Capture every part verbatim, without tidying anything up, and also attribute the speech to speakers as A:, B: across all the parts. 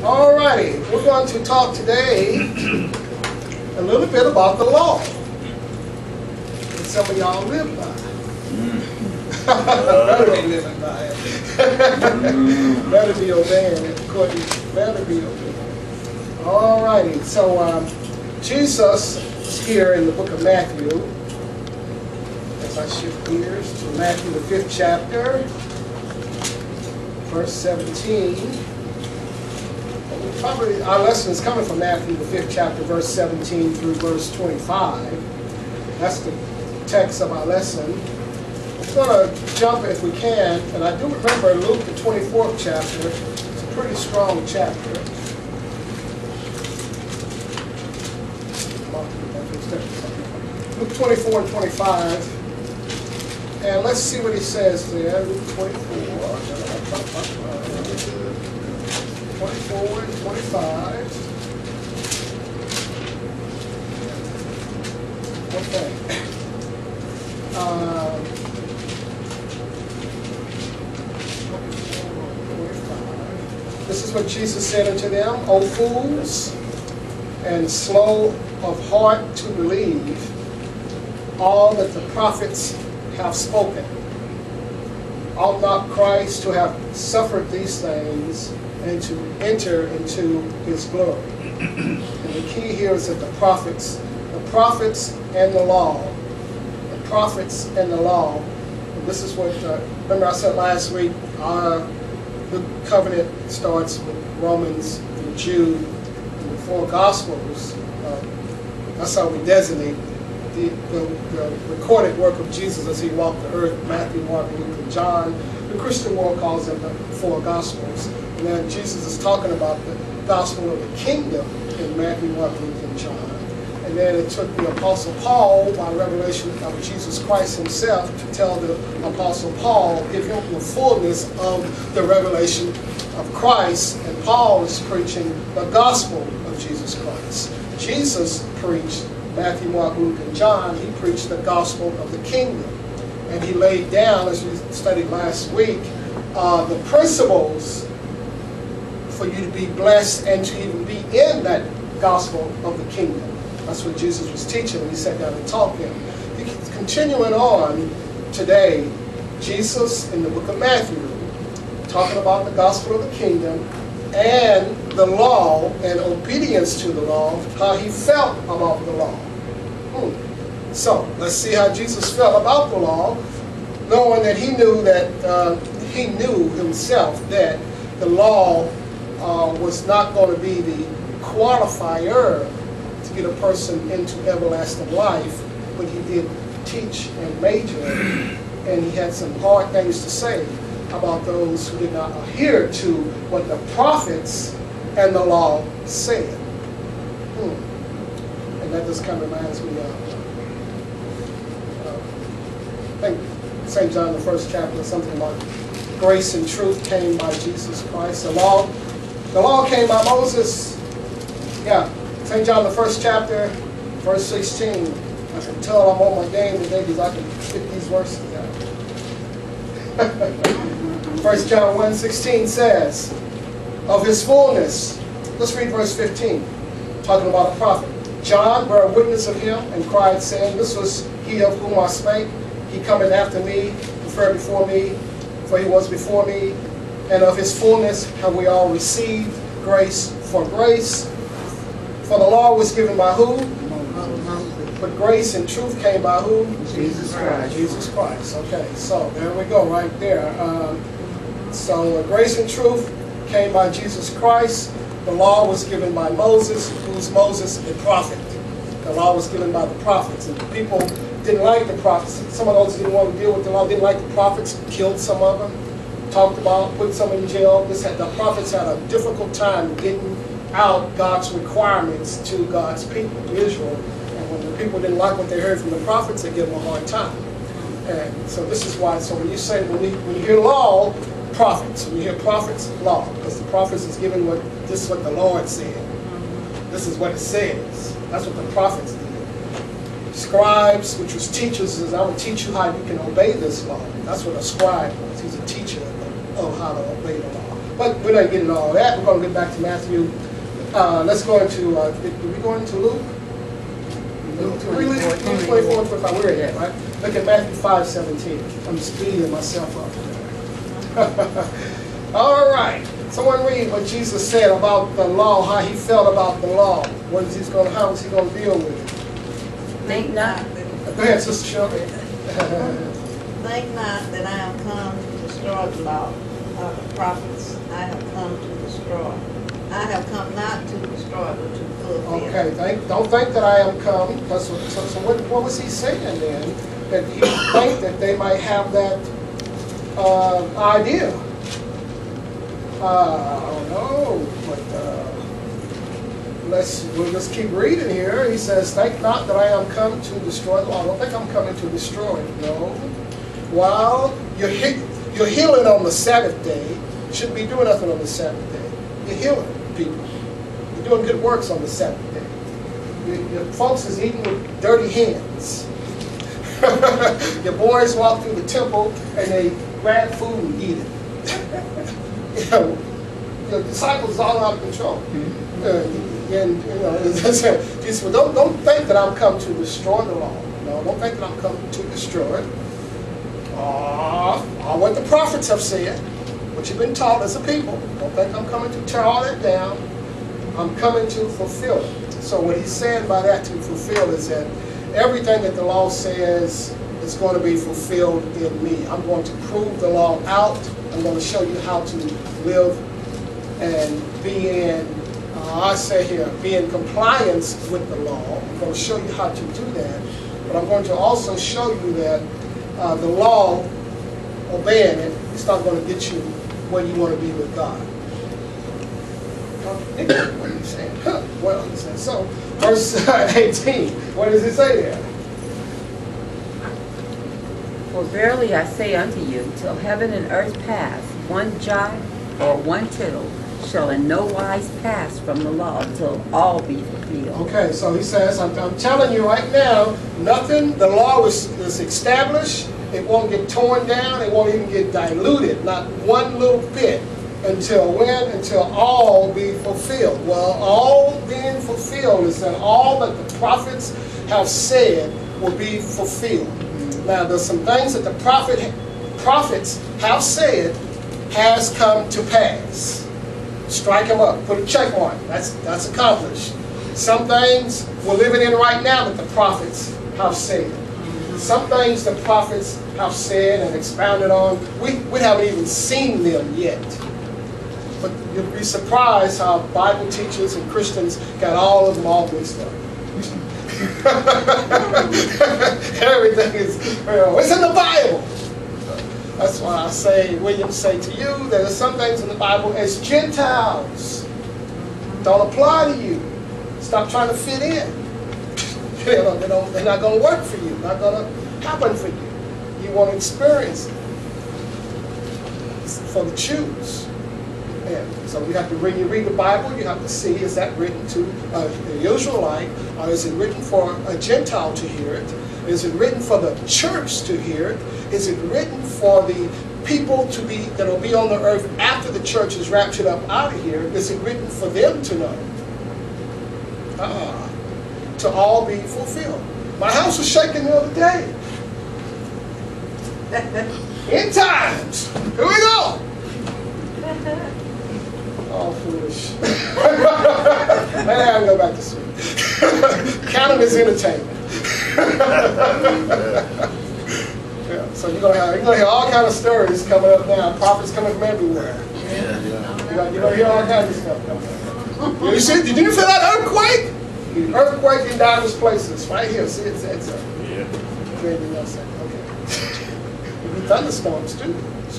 A: Alrighty, we're going to talk today a little bit about the law that some of y'all live by. Better be living by it. Better be obeying it. Better be obeying it. Alrighty, so um, Jesus is here in the book of Matthew. As I shift gears to Matthew, the fifth chapter, verse seventeen. Probably our lesson is coming from Matthew, the fifth chapter, verse seventeen through verse twenty-five. That's the text of our lesson. We're going to jump if we can, and I do remember Luke, the twenty-fourth chapter. It's a pretty strong chapter. Luke twenty-four and twenty-five. And let's see what he says there. Luke twenty-four. twenty-four and twenty-five. Okay. Uh, this is what Jesus said unto them, O fools, and slow of heart to believe all that the prophets have spoken. Ought not Christ to have suffered these things and to enter into his glory? And the key here is that the prophets, the prophets and the law, the prophets and the law, and this is what, uh, remember I said last week, our the covenant starts with Romans and Jude and the four Gospels. Uh, that's how we designate the, the, the recorded work of Jesus as he walked the earth, Matthew, Mark, Luke, and John. The Christian world calls them the four Gospels. And then Jesus is talking about the gospel of the kingdom in Matthew, Mark, Luke, and John. And then it took the Apostle Paul, by revelation of Jesus Christ himself, to tell the Apostle Paul, give him the fullness of the revelation of Christ. And Paul is preaching the gospel of Jesus Christ. Jesus preached Matthew, Mark, Luke, and John. He preached the gospel of the kingdom. And he laid down, as we studied last week, uh, the principles for you to be blessed and to even be in that gospel of the kingdom. That's what Jesus was teaching when he sat down and taught them. He's continuing on today, Jesus in the book of Matthew, talking about the gospel of the kingdom and the law and obedience to the law, how he felt about the law. Hmm. So, let's see how Jesus felt about the law, knowing that he knew that uh, he knew himself that the law uh, was not going to be the qualifier to get a person into everlasting life, but he did teach and major, and he had some hard things to say about those who did not adhere to what the prophets and the law said. Hmm. And that just kind of reminds me of, uh, I think Saint John, the first chapter, something about grace and truth came by Jesus Christ. The law, the law came by Moses. Yeah, Saint John, the first chapter, verse sixteen. I can tell I'm on my game today because I can spit these verses out. First John one sixteen says, of his fullness. Let's read verse fifteen, talking about a prophet. John bare witness of him and cried, saying, this was he of whom I spake. He cometh after me, preferred before me, for he was before me. And of his fullness have we all received grace for grace. For the law was given by who? But grace and truth came by who?
B: Jesus Christ.
A: Jesus Christ. Okay, so there we go, right there. Um, so uh, grace and truth came by Jesus Christ. The law was given by Moses. Who's Moses? The prophet. The law was given by the prophets. And people didn't like the prophets. Some of those didn't want to deal with the law, didn't like the prophets, killed some of them, talked about, put some in jail. This had, the prophets had a difficult time getting out God's requirements to God's people, Israel. And when the people didn't like what they heard from the prophets, they gave them a hard time. And so this is why, so when you say, when you, when you hear law, prophets. When you hear prophets, law. Because the prophets is giving what, this is what the Lord said. This is what it says. That's what the prophets did. Scribes, which was teachers, says, I will teach you how you can obey this law. That's what a scribe was. He's a teacher of, of how to obey the law. but we're not getting all that. We're going to get back to Matthew. Uh, let's go into, uh, did, did we go into Luke? Luke twenty-four, twenty-four, twenty-five, we're in there, right? Look at Matthew five seventeen. I'm speeding myself up. All right. Someone read what Jesus said about the law, how he felt about the law. What is he going to, how is he going to deal with it?
B: Think not.
A: Go ahead, Sister Shirley.
C: Think not that I am come to destroy the law or the prophets. I have come to destroy. I have come not to destroy, but to fulfill.
A: Okay, think, don't think that I am come. So, so, so what, what was he saying then? That he think that they might have that uh, idea. Uh, I don't know, but uh, let's we'll just keep reading here. He says, "Think not that I am come to destroy the law." I don't think I'm coming to destroy it. No. While you're he you're healing on the Sabbath day, you shouldn't be doing nothing on the Sabbath day. You're healing people. You're doing good works on the Sabbath day. Your, your folks is eating with dirty hands. Your boys walk through the temple and they grab food and eat it. You know, the disciples are all out of control. Mm-hmm. uh, and you know, Jesus, well, don't don't think that I'm come to destroy the law. No, don't think that I'm come to destroy it. Uh, all what the prophets have said, what you've been taught as a people. Don't think I'm coming to tear all that down. I'm coming to fulfill it. So what he's saying by that, to fulfill, is that everything that the law says is going to be fulfilled in me. I'm going to prove the law out. I'm going to show you how to live and be in, uh, I say here, be in compliance with the law. I'm going to show you how to do that. But I'm going to also show you that uh, the law, obeying it, it's not going to get you where you want to be with God. What are you saying? Huh. Well, he says so. Verse eighteen, what does it say there?
B: For verily I say unto you, till heaven and earth pass, one jot or one tittle shall in no wise pass from the law till all be fulfilled.
A: Okay, so he says, I'm, I'm telling you right now, nothing, the law is, is established, it won't get torn down, it won't even get diluted, not one little bit. Until when? Until all be fulfilled. Well, all being fulfilled is that all that the prophets have said will be fulfilled. Now, there's some things that the prophet, prophets have said has come to pass. Strike them up. Put a check mark. That's, that's accomplished. Some things we're living in right now that the prophets have said. Some things the prophets have said and expounded on, we, we haven't even seen them yet. But you'll be surprised how Bible teachers and Christians got all of them all mixed up. Everything is, you know, it's in the Bible. That's why I say, William say to you, there are some things in the Bible as Gentiles don't apply to you. Stop trying to fit in. You know, they don't, they're not going to work for you. Not going to happen for you. You want to experience it. It's for the Jews. And so you have to, when you read the Bible, you have to see, is that written to uh, the Israelite, or is it written for a Gentile to hear it? Is it written for the church to hear it? Is it written for the people to be that will be on the earth after the church is raptured up out of here? Is it written for them to know? Ah, to all be fulfilled. My house was shaking the other day. In times. Here we go. Oh, foolish. Maybe I can go back to sleep. Count it as entertainment. Yeah, so you're gonna have you're gonna hear all kind of stories coming up now. Prophets coming from everywhere. Yeah. You're gonna, you're gonna hear all kinds of stuff coming up. You see? Did you feel that earthquake? The earthquake in diverse places, right here. See, it's it's a yeah. Maybe not saying okay. Maybe thunderstorms too.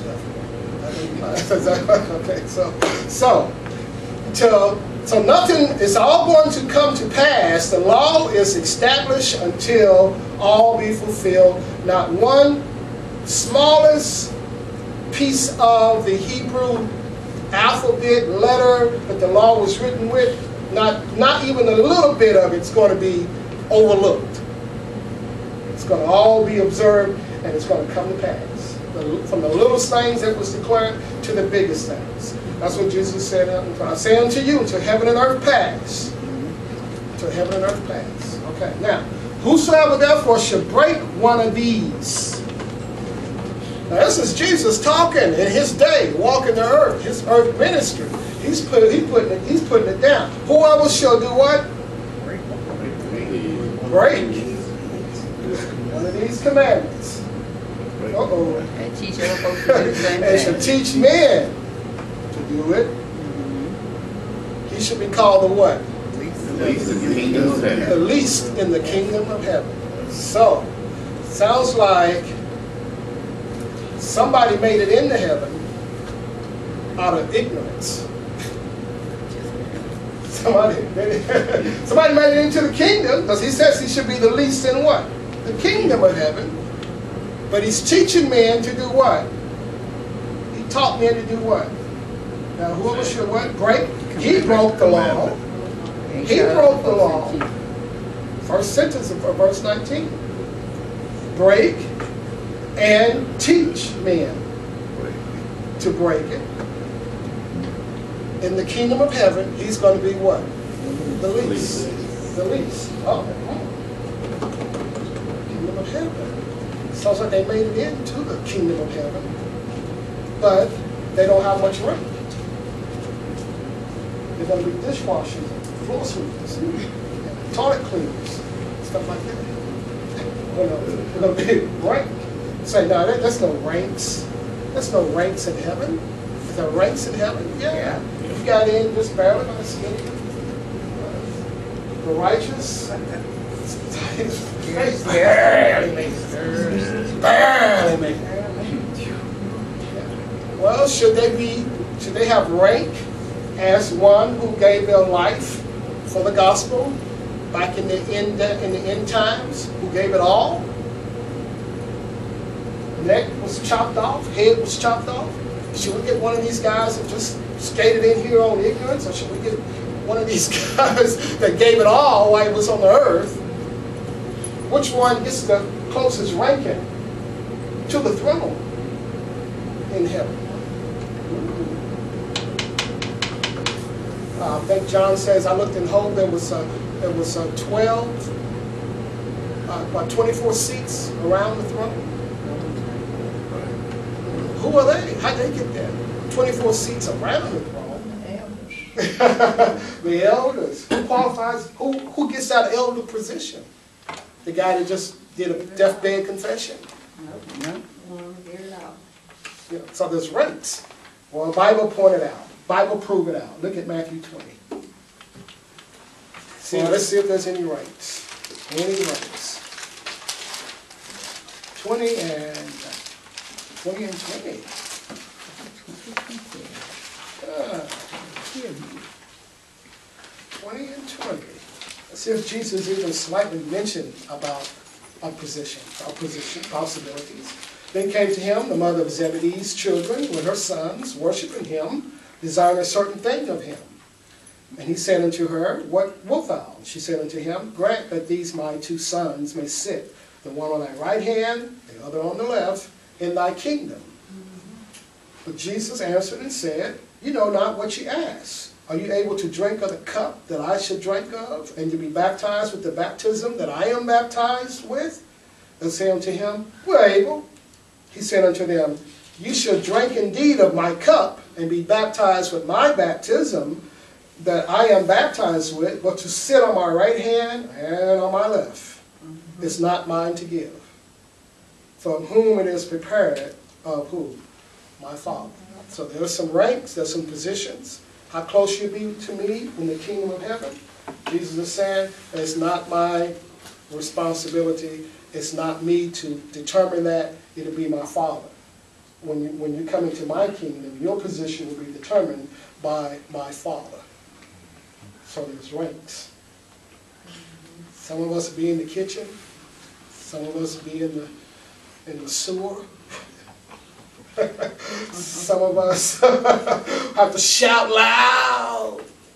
A: Okay, so so till so nothing is all going to come to pass. The law is established until all be fulfilled. Not one smallest piece of the Hebrew alphabet letter that the law was written with, not not even a little bit of it's going to be overlooked. It's going to all be observed, and it's going to come to pass. From the littlest things that was declared to the biggest things. That's what Jesus said. I say unto you, until heaven and earth pass. Until heaven and earth pass. Okay, now, whosoever therefore should break one of these. Now this is Jesus talking in his day, walking the earth, his earth ministry. He's put, he putting it, he's putting it down. Whoever shall do what? Break one of these commandments. Uh-oh.
B: And teach other folks to do the same
A: And shall
B: thing.
A: teach men to do it. He should be called the what?
D: The least in the kingdom of heaven.
A: The least in the kingdom of heaven. So, sounds like somebody made it into heaven out of ignorance. Somebody, somebody made it into the kingdom because he says he should be the least in what? The kingdom of heaven. But he's teaching men to do what? He taught men to do what? Now whoever should what? Break. He broke the law. He broke the law. First sentence of verse nineteen. Break and teach men to break it. In the kingdom of heaven, he's going to be what? The least. The least. Oh. Kingdom of heaven. Sounds like they made it into the kingdom of heaven, but they don't have much rank. They're going to be dishwashers, floor sweepers, toilet cleaners, stuff like that. They're going to be rank. Say, no, that, that's no ranks. There's no ranks in heaven. Is there ranks in heaven? Yeah.
B: Yeah.
A: You got in just barely by the skin. The righteous. Barely make it. Barely make it. Well, should they be? Should they have rank as one who gave their life for the gospel back in the end in the end times? Who gave it all? Neck was chopped off. Head was chopped off. Should we get one of these guys that just skated in here on ignorance, or should we get one of these guys that gave it all while he was on the earth? Which one gets the closest ranking to the throne in heaven? Uh, I think John says, I looked and hold there was uh, there was uh, twelve, uh, about twenty-four seats around the throne. Who are they? How did they get there? twenty-four seats around the throne. The elders. Who qualifies? Who who gets that elder position? The guy that just did a deathbed confession.
B: No.
A: Yeah, so there's ranks. Well, the Bible pointed out. Bible prove it out. Look at Matthew twenty. See, let's see if there's any ranks. Any ranks. Twenty and twenty and twenty. Uh, twenty and twenty. Let's see if Jesus even slightly mentioned about opposition, opposition, possibilities. Then came to him the mother of Zebedee's children with her sons, worshiping him, desiring a certain thing of him. And he said unto her, What wilt thou? She said unto him, Grant that these my two sons may sit, the one on thy right hand, the other on the left, in thy kingdom. But Jesus answered and said, You know not what ye ask. Are you able to drink of the cup that I should drink of, and to be baptized with the baptism that I am baptized with? They said unto him, We're able. He said unto them, You shall drink indeed of my cup, and be baptized with my baptism that I am baptized with, but to sit on my right hand and on my left is not mine to give. From whom it is prepared of who? My Father. So there's some ranks, there's some positions. How close you be to me in the kingdom of heaven? Jesus is saying, it's not my responsibility. It's not me to determine that. It'll be my Father. When you, when you come into my kingdom, your position will be determined by my Father. So there's ranks. Some of us be in the kitchen. Some of us be in the, in the sewer. Some of us have to shout loud,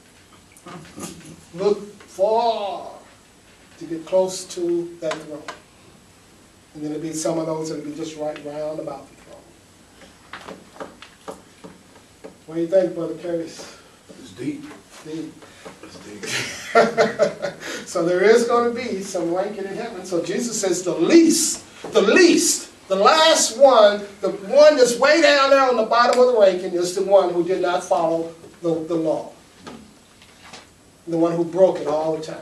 A: look far to get close to that throne. And then there'll be some of those that'll be just right round about the throne. What do you think, Brother Curtis?
E: It's deep.
A: Deep.
E: It's deep.
A: So there is going to be some ranking in heaven. So Jesus says the least, the least, the last one, the one that's way down there on the bottom of the ranking is the one who did not follow the, the law. The one who broke it all the time.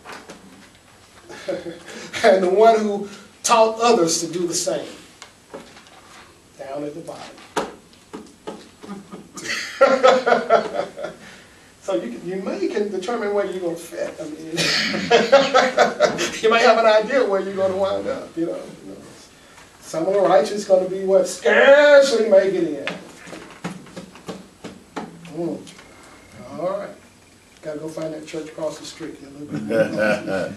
A: And the one who taught others to do the same. Down at the bottom. So you can, you may can determine where you're going to fit. I mean, you might have an idea where you're going to wind up. You know, you know. Some of the righteous going to be what scarcely make it in. Mm. All right, got to go find that church across the street. A little bit more.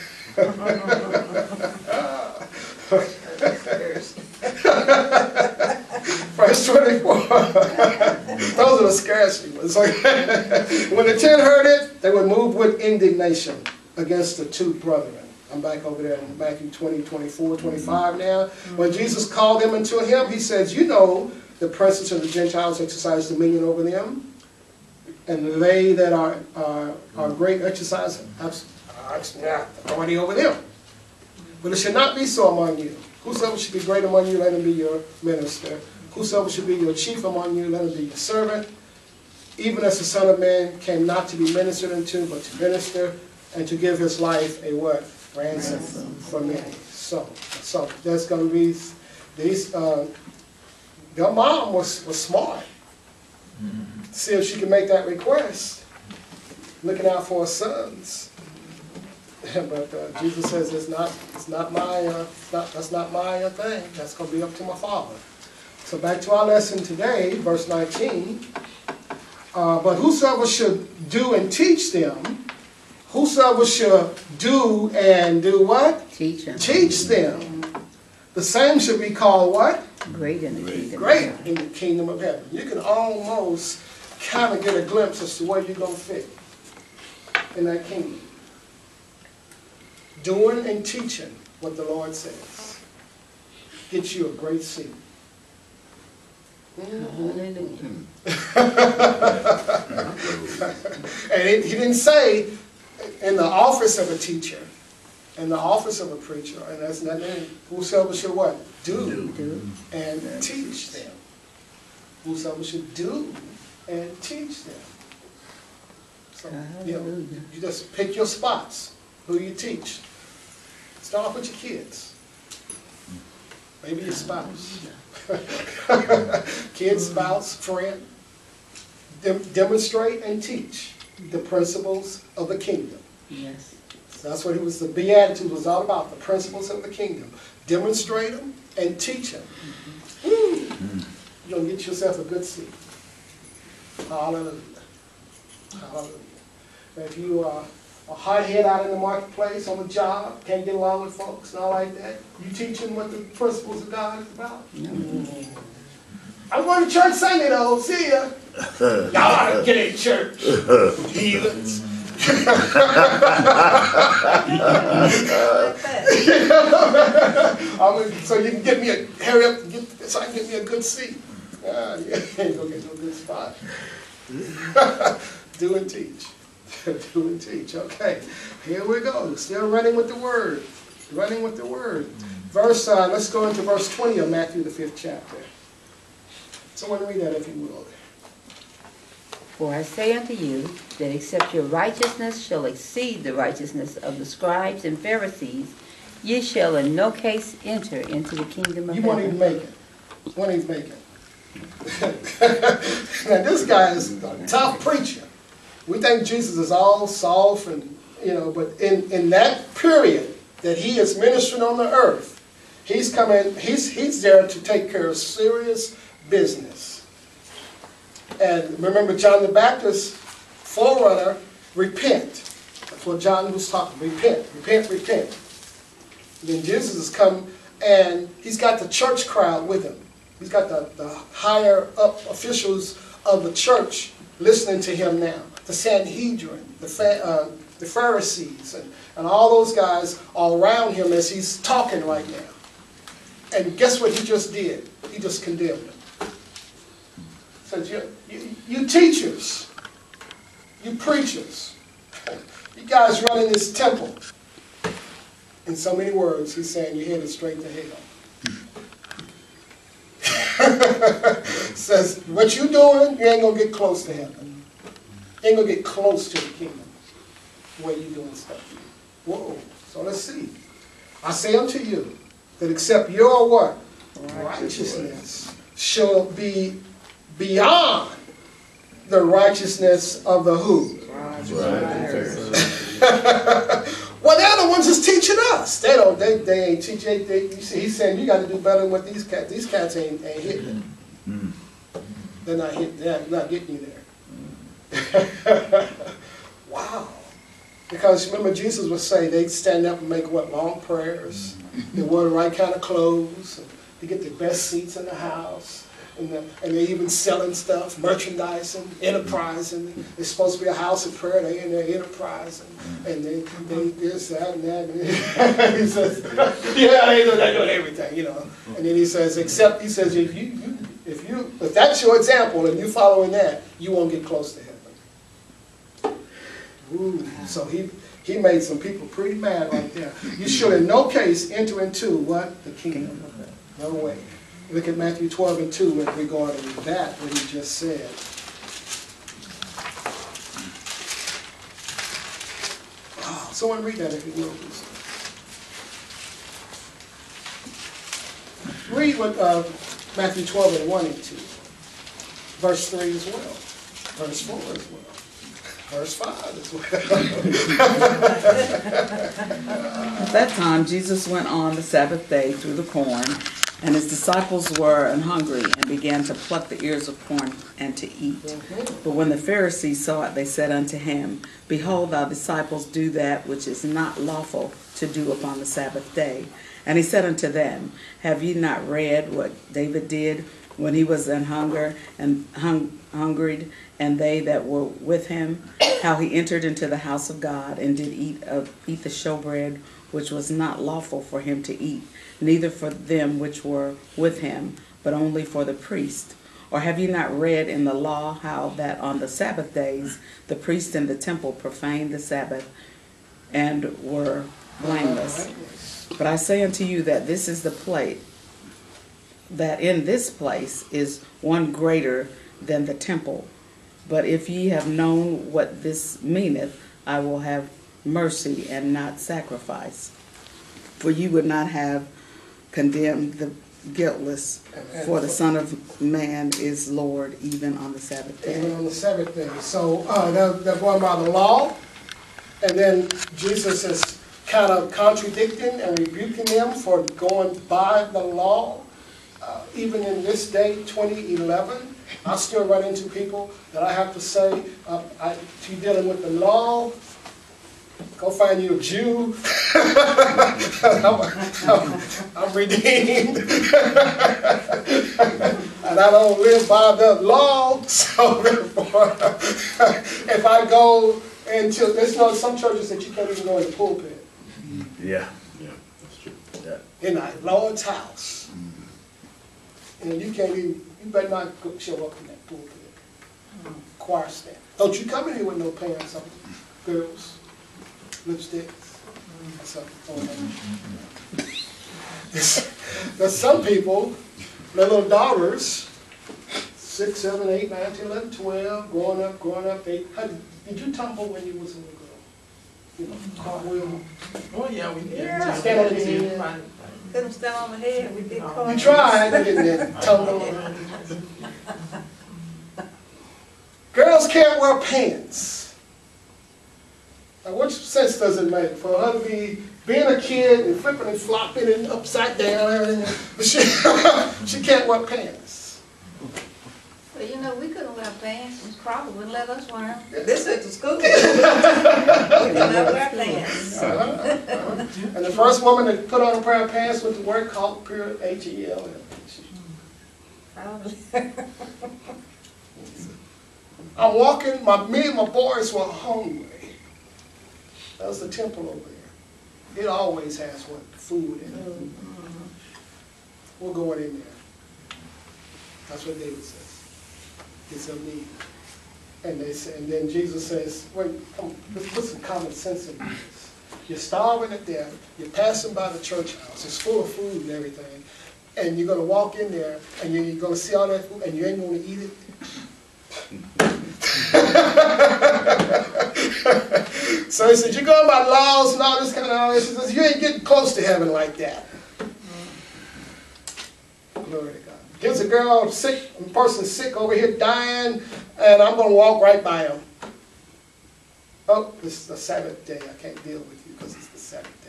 A: Verse twenty-four. Those are the scarcity ones. When the ten heard it, they were moved with indignation against the two brethren. I'm back over there in Matthew twenty, twenty-four, twenty-five now. When Jesus called them unto him, he says, you know, the princes of the Gentiles exercise dominion over them, and they that are, are, are great exercise authority over them. But it should not be so among you. Whosoever should be great among you, let him be your minister. Whosoever should be your chief among you, let him be your servant. Even as the Son of Man came not to be ministered unto, but to minister, and to give his life a what? Ransom, Ransom. for many. So, so there's going to be these. Uh, their mom was was smart. Mm-hmm. See if she can make that request, looking out for her sons. But uh, Jesus says it's not, it's not my, uh, it's not, that's not my uh, thing. That's going to be up to my Father. So back to our lesson today, verse nineteen. Uh, but whosoever should do and teach them, whosoever should do and do what?
B: Teach them.
A: Teach them. The same should be called what?
B: Great in the kingdom.
A: Great in the kingdom of heaven. You can almost kind of get a glimpse as to where you're going to fit in that kingdom. Doing and teaching what the Lord says gets you a great seat. Mm-hmm. And it, he didn't say in the office of a teacher, in the office of a preacher, and that's not name. Whosoever should what? Do, do. and yeah. teach them. Whosoever should do and teach them. So, you know, you just pick your spots, who you teach. Start off with your kids. Maybe your spouse. Kids, spouse, friend. Dem demonstrate and teach the principles of the kingdom.
B: Yes.
A: So that's what he was, the Beatitude was all about, the principles of the kingdom. Demonstrate them and teach them. Mm-hmm. You're going to get yourself a good seat. Hallelujah. Hallelujah. And if you are a hard-head out in the marketplace, on the job, can't get along with folks and all like that, you teach them what the principles of God is about. Mm-hmm. I'm going to church Sunday though, see ya. Y'all ought to get in church, heathens. I mean, so you can get me a, hurry up, and get, so I can get me a good seat. Ah, yeah, ain't gonna get no good spot. Do and teach. Do and teach. Okay, here we go. Still running with the word. Running with the word. Verse, uh, let's go into verse twenty of Matthew, the fifth chapter. Someone read that if you will.
B: For I say unto you, that except your righteousness shall exceed the righteousness of the scribes and Pharisees, ye shall in no case enter into the kingdom of
A: you
B: heaven. You
A: won't even make it. You won't even make it. Now this guy is a tough preacher. We think Jesus is all soft and, you know, but in, in that period that he is ministering on the earth, he's coming, he's, he's there to take care of serious business. And remember John the Baptist's forerunner, repent. That's what John was talking, repent, repent, repent. And then Jesus has come and he's got the church crowd with him. He's got the, the higher up officials of the church listening to him now. The Sanhedrin, the, uh, the Pharisees, and, and all those guys are around him as he's talking right now. And guess what he just did? He just condemned them. says, you, you, you teachers, you preachers, you guys running this temple. In so many words, he's saying you're headed straight to hell. Says, what you doing, you ain't going to get close to heaven. You ain't going to get close to the kingdom the way you doing stuff. Whoa. So let's see. I say unto you that except your what? Righteousness shall be beyond the righteousness of the who? Well, they're the ones that's teaching us. They don't. They, they ain't teaching. They, you see, he's saying you got to do better than what these cats. These cats ain't, ain't hitting. Mm. They're not hitting. They're not getting you there. Wow. Because remember, Jesus would say they'd stand up and make what, long prayers. They wore the right kind of clothes. And they get the best seats in the house. And, the, and they're even selling stuff, merchandising, enterprising. It's supposed to be a house of prayer. They're in there enterprising. And they, they this, that, and that. And he says, yeah, they do, they're doing everything, you know. And then he says, except, he says, if you, you, if you, if that's your example and you're following that, you won't get close to heaven. Ooh, so he, he made some people pretty mad right there. You should in no case enter into what? The kingdom. No way. Look at Matthew twelve and two with regard to that, what he just said. Oh, someone read that if you will, please. Read what uh, Matthew twelve and one and two. Verse three as well. Verse four as well. Verse five as well.
E: At that time, Jesus went on the Sabbath day through the corn, and his disciples were an hungry, and began to pluck the ears of corn and to eat. Mm-hmm. But when the Pharisees saw it, they said unto him, Behold, thy disciples do that which is not lawful to do upon the Sabbath day. And he said unto them, Have ye not read what David did when he was an hunger and hung, hungried, and they that were with him, how he entered into the house of God, and did eat of eat the showbread, which was not lawful for him to eat, neither for them which were with him, but only for the priest? Or have you not read in the law how that on the Sabbath days the priests in the temple profaned the Sabbath, and were blameless? But I say unto you that this is the place, that in this place is one greater than the temple. But if ye have known what this meaneth, I will have mercy and not sacrifice. For you would not have condemned the guiltless, for the Son of Man is Lord even on the Sabbath day.
A: Even on the Sabbath day. So uh, they're, they're going by the law, and then Jesus is kind of contradicting and rebuking them for going by the law. Uh, even in this day, twenty eleven, I still run into people that I have to say, uh, I, if you're dealing with the law, go find you a Jew. I'm, I'm, I'm redeemed. And I don't live by the law. So therefore, if I go into, there's no, some churches that you can't even go in the pulpit.
D: Yeah, yeah, that's true. Yeah.
A: In the Lord's house. And you can't even, you better not go, show up in that pulpit. Mm. Choir stand. Don't you come in here with no pants on, girls. Lipstick. That's something. There's some people, their little daughters, six, seven, eight, nine, ten, eleven, twelve, growing up, growing up. They, how, did you tumble when you was a little girl? You know, cartwheel.
F: Oh yeah, we did.
A: Yeah. Stand on your head.
C: Couldn't stand on my head. We did call.
A: You tried, I didn't tumble. Girls can't wear pants. Now, what sense does it make for her to be being a kid and flipping and flopping and upside down and everything? But she, she can't wear pants.
C: Well, you know, we couldn't wear pants, and Crawford wouldn't let us wear them. This is the school. We could not wear pants.
A: Uh-huh, uh-huh. And the first woman that put on a pair of pants went to work called pure H E L. I'm walking, my, me and my boys were hungry. That was the temple over there. It always has what? Food in it. Mm-hmm. We're going in there. That's what David says. is of need. And they say, and then Jesus says, wait, come, let's put some common sense into this. You're starving to death. You're passing by the church house. It's full of food and everything. And you're going to walk in there, and you're, you're going to see all that food, and you ain't going to eat it. So he said, you're going by laws and all this kind of all this. He says, you ain't getting close to heaven like that. Glory to God. Here's a girl sick, a person sick over here dying, and I'm going to walk right by him. Oh, this is the Sabbath day. I can't deal with you because it's the Sabbath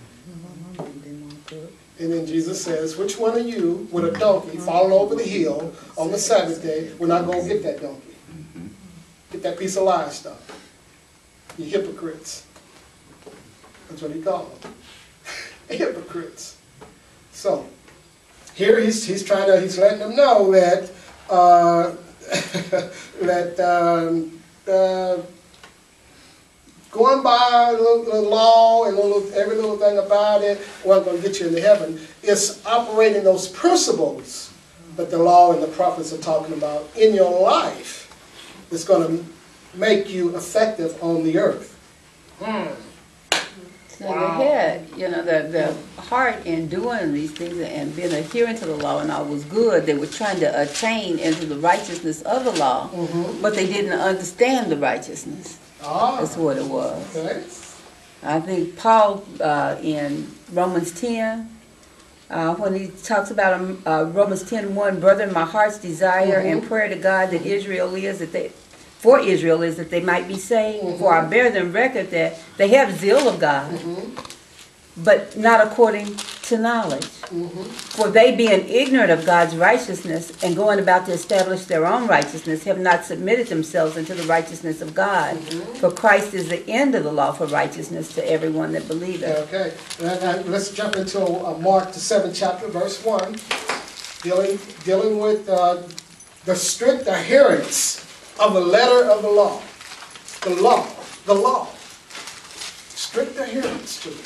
A: day. And then Jesus says, which one of you with a donkey falling over the hill on the Sabbath day will not go and get that donkey? Get that piece of livestock. You hypocrites. That's what he called them. Hypocrites. So, here he's, he's trying to, he's letting them know that, uh, that um, uh, going by the, the law and little, every little thing about it wasn't going to get you into heaven. It's operating those principles that the law and the prophets are talking about in your life that's going to make you effective on the earth. Hmm.
B: So the head, you know, the, the heart in doing these things and being adherent to the law and all was good. They were trying to attain into the righteousness of the law, mm-hmm. but they didn't understand the righteousness. Ah, that's what it was. Okay. I think Paul uh, in Romans ten, uh, when he talks about um, uh, Romans ten one, brethren, my heart's desire mm-hmm. and prayer to God that Israel is that they, for Israel is that they might be saved. Mm-hmm. For I bear them record that they have zeal of God, mm-hmm. but not according to knowledge. Mm-hmm. For they being ignorant of God's righteousness and going about to establish their own righteousness have not submitted themselves unto the righteousness of God. Mm-hmm. For Christ is the end of the law for righteousness to everyone that believeth. Okay, now, let's jump into uh, Mark the seventh chapter, verse one, dealing dealing with uh, the strict adherence of the letter of the law. The law, the law. Strict adherence to it.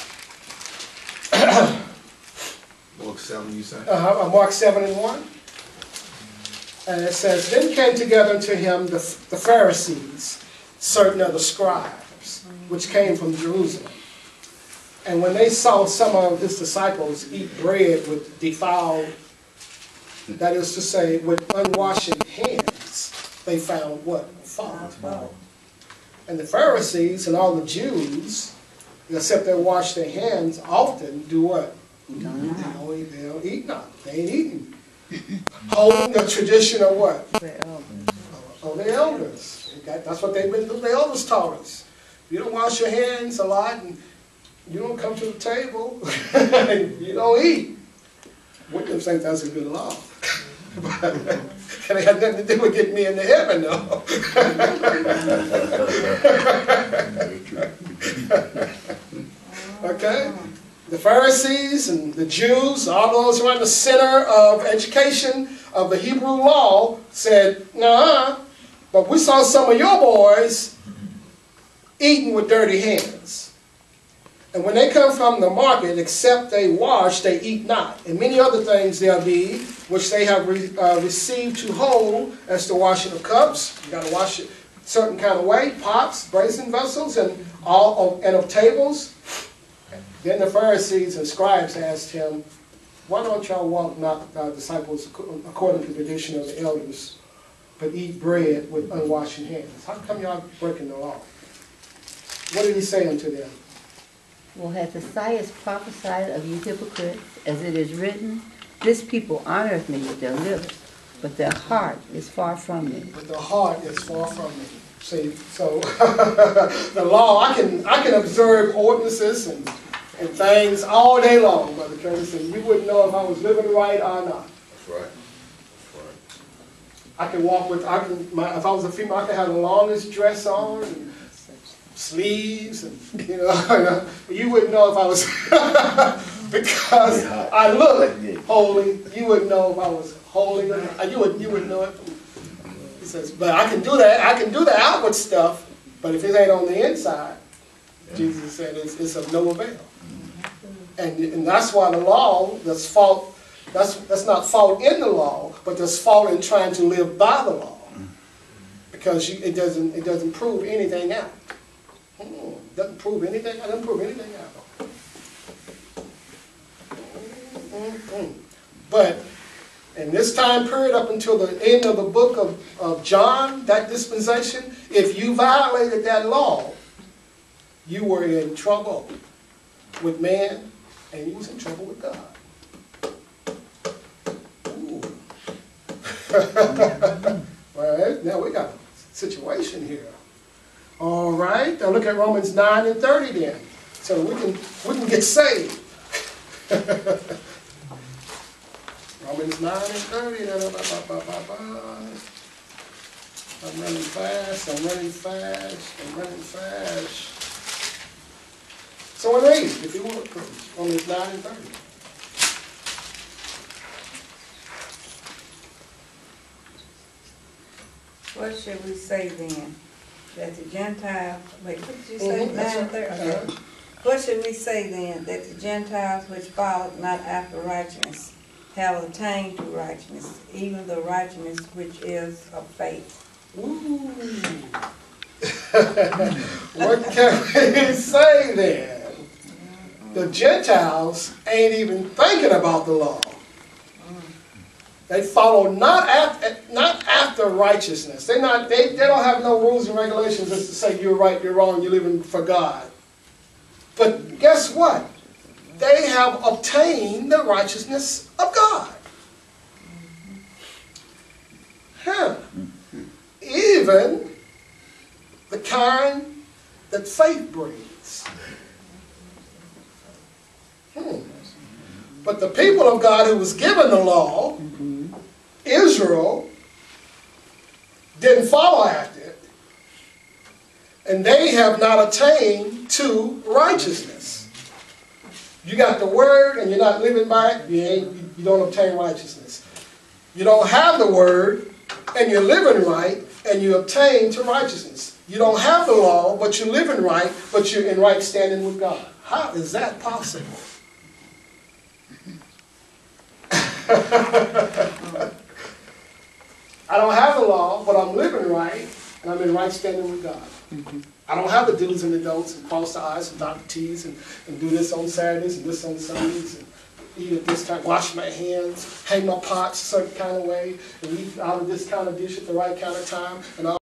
D: Mark seven, you say?
A: Uh-huh, Mark seven and one. And it says, then came together unto him the, the Pharisees, certain of the scribes, which came from Jerusalem. And when they saw some of his disciples eat bread with defiled, that is to say, with unwashed hands, they found what? Fault. And the Pharisees and all the Jews, except they wash their hands often, do what? Don't eat. They don't eat, they don't eat nothing. They ain't eating. Holding the tradition of what? The elders. Of the elders. Okay? That's what they've been doing. The elders taught us. You don't wash your hands a lot, and you don't come to the table, and you don't eat. Wouldn't think that's a good law. But it had nothing to do with getting me into heaven, though. Okay? The Pharisees and the Jews, all those who are in the center of education of the Hebrew law, said, nah, but we saw some of your boys eating with dirty hands. And when they come from the market, except they wash, they eat not. And many other things there be, which they have re, uh, received to hold, as the washing of cups. You got to wash it a certain kind of way, pots, brazen vessels, and all of, and of tables. Then the Pharisees and scribes asked him, why don't y'all walk not our disciples according to the tradition of the elders, but eat bread with unwashed hands? How come y'all breaking the law? What did he say unto them? Well, hath Isaiah prophesied of you hypocrites, as it is written, this people honoreth me with their lips, but their heart is far from me. But their heart is far from me. See, so the law, I can I can observe ordinances and, and things all day long, Brother Curtis, and you wouldn't know if I was living right or not.
D: That's right. That's right.
A: I can walk with, I can, my, if I was a female, I could have the longest dress on, and sleeves, and you know, you wouldn't know if I was, because I look holy, you wouldn't know if I was holy, or not. You wouldn't, you wouldn't know it. He says, but I can do that, I can do the outward stuff, but if it ain't on the inside, yeah. Jesus said it's, it's of no avail. And, and that's why the law, that's fault, that's, that's not fault in the law, but there's fault in trying to live by the law. because you, it doesn't it doesn't prove anything out. Mm, doesn't prove anything. It doesn't prove anything out. Mm-mm. But in this time period, up until the end of the book of, of John, that dispensation, if you violated that law, you were in trouble with man, and you was in trouble with God. Ooh. Well, now we got a situation here. All right, now look at Romans nine and thirty then, so we can we can get saved. Romans nine and thirty. Da, da, ba, ba, ba, ba. I'm running fast. I'm running fast. I'm running fast. Someone read, if you want, please. Romans nine and thirty.
C: What should we say then? That the Gentiles, wait, what did you say,
A: Mhm, that's
C: nine
A: right.
C: thirty?
A: Uh-huh.
C: What should we say then? That the Gentiles which followed not after righteousness have attained to righteousness, even the righteousness which is of faith.
A: Ooh. What can we say then? The Gentiles ain't even thinking about the law. They follow not after, not after righteousness. They're not, they, they don't have no rules and regulations as to say you're right, you're wrong, you're living for God. But guess what? They have obtained the righteousness of God. Huh. Even the kind that faith brings. Hmm. But the people of God who was given the law, Israel, didn't follow after it. And they have not attained to righteousness. You got the word and you're not living by it, you, ain't, you don't obtain righteousness. You don't have the word and you're living right and you obtain to righteousness. You don't have the law, but you're living right, but you're in right standing with God. How is that possible? I don't have the law, but I'm living right, and I'm in right standing with God. Mm-hmm. I don't have the do's and the don'ts, and cross the I's and dot the T's, and, and do this on Saturdays and this on Sundays, and eat at this time, wash my hands, hang my pots a certain kind of way, and eat out of this kind of dish at the right kind of time, and all.